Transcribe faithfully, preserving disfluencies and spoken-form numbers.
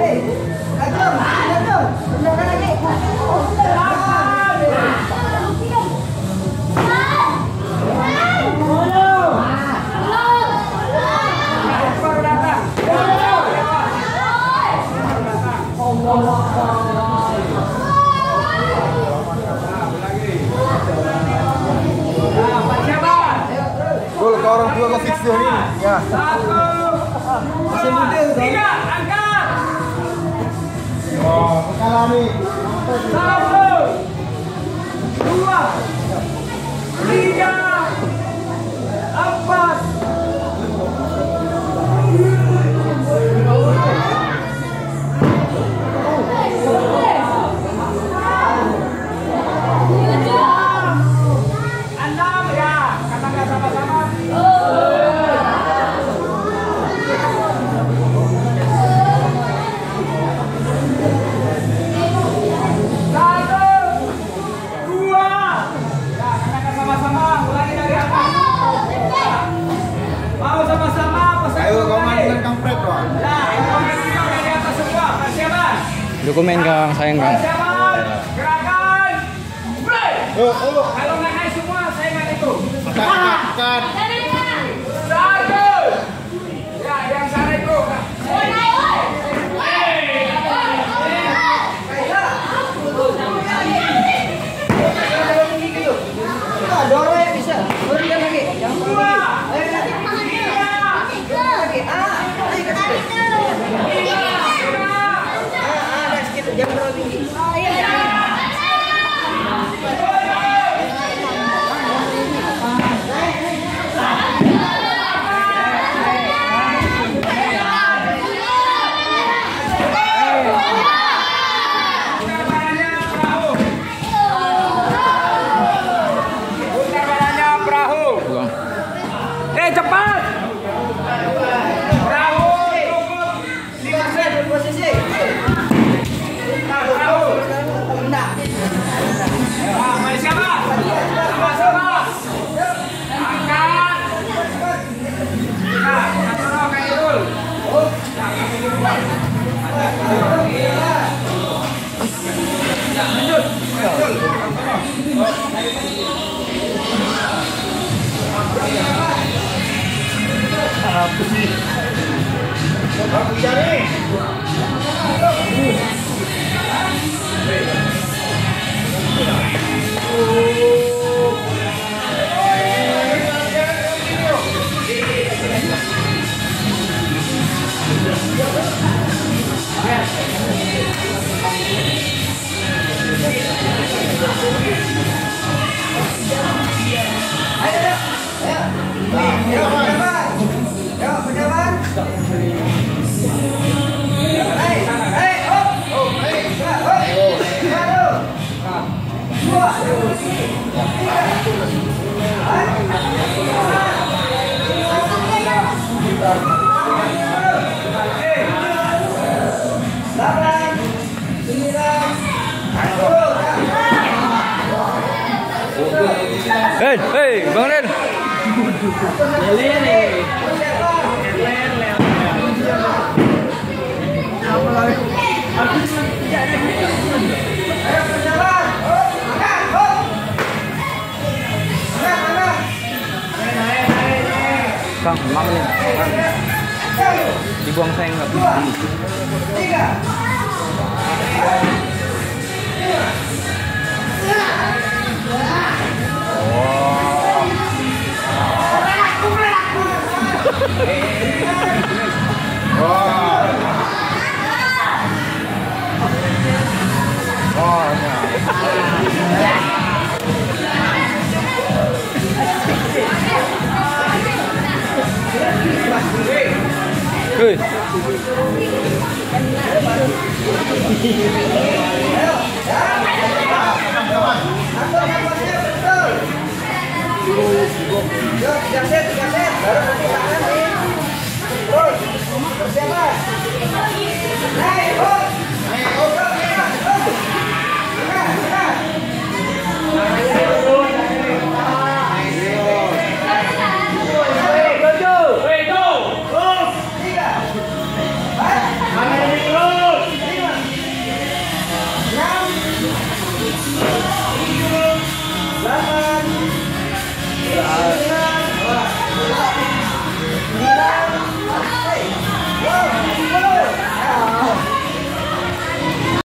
Gol ke orang tua ke fix ini. Ya. Satu, tiga, angkat. Oh, mengalami. Satu, dua, tiga, empat. Enam ya, katakan sama-sama. Dokumen Kang, sayang Kang. Gerakan. Break. Oh, oh. Kalau nggak naik semua, saya nggak itu. Angkat, angkat. Satu. Ya, yang sana itu. Dorong ya bisa. Berikan lagi. Yang Dua. Jangan terlalu tinggi. Oh iya. Eh cepat. Perahu cukup lima set posisi. Perahu. Ah, mari siapa? Sama-sama. Angkat. Nah, taruh kayak dulu. Ya, lanjut. Apa sih? Aku cari. Hei, hei, bangunin. Kang, lima menit. Dibuang saya nggak bisa. Tiga. Hei. Yuk, tiga set, tiga set. Baru nanti tangan nih. Terus, persiapan.